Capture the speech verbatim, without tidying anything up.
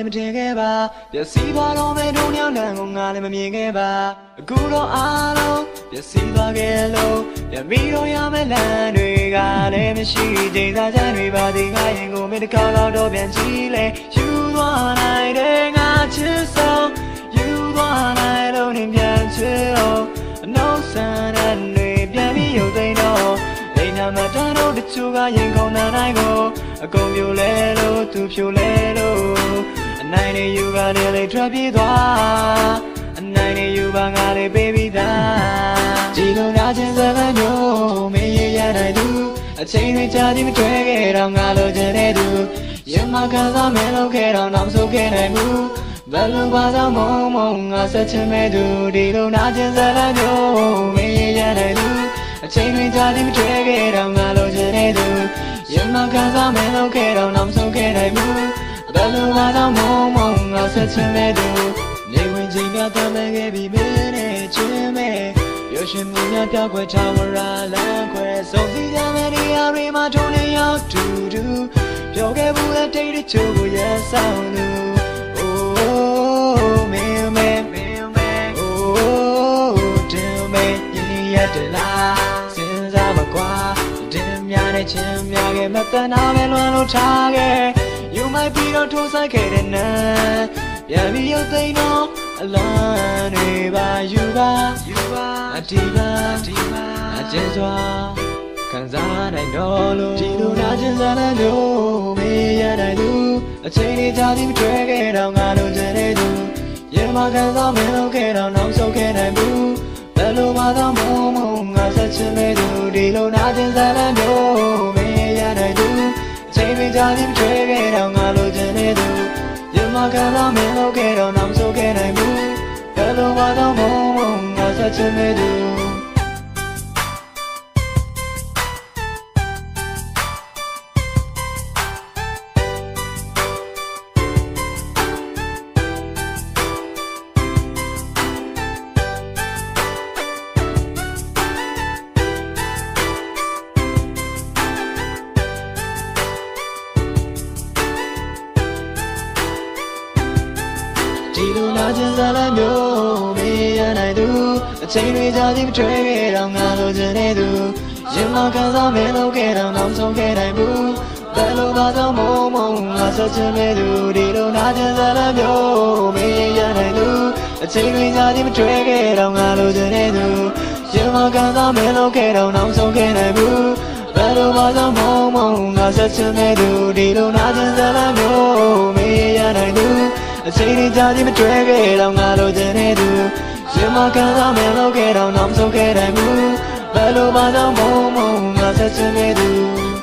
မထင်ခဲ့ပါပျက်စီးသွားတော့မဲ့ဒုညောင်းလမ်းကိုငါလည်းမမြင်ခဲ့ပါအခုတော့အားလုံးပျက်စီးသွားခဲ့လို့ပြန်ပြီးတော့ရမယ့်လမ်းတွေကလည်းမရှိချိန်သာချမ်းတွေပါသေးငါရင်ကိုမင်းတစ်ခါတော့ပြန်ကြည့်လေယူသွားနိုင်တယ်ငါချစ်ဆုံးယူသွားနိုင်လို့နေပြန်ချစ်အောင်အနှုတ်ဆန်းတဲ့တွေပြန်ပြီးရုပ်သိမ်းတော့အိမ်နာမတန်းတို့တချို့ကရင်ကုန်တဲ့တိုင်းကိုအကုန်ပြိုလဲလို့သူပြိုလဲလို့အနိုင်နေယူကလည်းလေထွက်ပြေးသွားအနိုင်နေယူပါငါလေးပေးပြီးသားဒီလိုနာကျင်စကားမျိုးမင်းရရနိုင်သူအချိန်တွေကြာသည်မတွေ့ခဲ့တော့ငါလိုချင်တဲ့သူရင်မခံစားမလို့ခဲ့တော့နောက်ဆုံးခဲ့နိုင်ဘူးဘယ်လိုပါသောမုံမုံငါဆက်ချင်မဲ့သူဒီလိုနာကျင်စကားမျိုးမင်းရရနိုင်သူအချိန်တွေကြာသည်မတွေ့ခဲ့တော့ငါလိုချင်တဲ့သူရင်မခံစားမလို့ခဲ့တော့နောက်ဆုံးခဲ့နိုင်ဘူးဘယ်လိုပါသောမုံမုံငါဆက်ချင်မဲ့သူနေဝင်ချိန်များတမ်းခဲ့ပြီးမင်းနဲ့ချင်းမဲ့ရရှင်မှုများပြောက်ွယ်ချဝရလမ်းခွဲဆုံးစီကြမဲ့နေရာတွေမှာထုံနေရောက်တူတူပြောခဲ့ဘူးတဲ့တိတ်တချို့ကိုရဆောင်သူ Oh မင်းမဲမင်းမဲ Oh တင်မဲရင်ရတယ်လားစဉ်းစားမကွာတင်များနဲ့ချင်းများခဲ့မတနာပဲလွန်လို့ထားခဲ့ You might be တော့ထိုးဆိုင်ခဲ့တဲ့နာပြန်ပြီးရုပ်သိမ်းတော့အလန်းတွေပါယူပါယူပါအတီးပါတီးပါအကျဉ်းစွာခံစားနိုင်တော့လို့ဒီလိုနာကျင်စမ်းလို့မေးရနိုင်သူအချိန်လေးကြာသည်မတွေ့ခဲ့တော့ငါလိုချင်တဲ့သူရင်မခံစားမလို့ခဲ့တော့နောက်ဆုံးခဲ့နိုင်ဘူးဘယ်လိုမှတော့မမငါဆက်ချင်မဲ့သူဒီလိုနာကျင်စမ်းလို့မေးရနိုင်သူအချိန်လေးကြာသည်မတွေ့ခဲ့တော့ငါလိုချင်တဲ့သူရင်မခံစားမလို့ခဲ့တော့နောက်ဆုံးခဲ့နိုင်ဘူးဘယ်လိုမှတော့မမငါဆက်ချင်မဲ့သူဒီလိုနာကျင်စမ်းမျိုးမေးရနိုင်သူအချိန်တွေကြာသည်မတွေ့ခဲ့တော့ငါလိုချင်တဲ့သူရင်မခံစားမလို့ခဲ့တော့နောက်ဆုံးခဲ့နိုင်ဘူးဘယ်လိုပါသောမုံမုံငါဆက်ချင်မဲ့သူဒီလိုနာကျင်စမ်းမျိုးမေးရနိုင်သူအချိန်တွေကြာသည်မတွေ့ခဲ့တော့ငါလိုချင်တဲ့သူရင်မခံစားမလို့ခဲ့တော့နောက်ဆုံးခဲ့နိုင်ဘူးဘယ်လိုပါသောမုံမုံငါဆက်ချင်မဲ့သူဒီလိုနာကျင်စမ်းမျိုးမေးရနိုင်သူအချိန်တွေကြာသည်မတွေ့ခဲ့တော့ငါလိုချင်တဲ့သူရင်မခံစားမလို့ခဲ့တော့နောက်ဆုံးခဲ့နိုင်ဘူးဘယ်လိုပါသောမုံမုံငါဆက်ချင်တဲ့သူ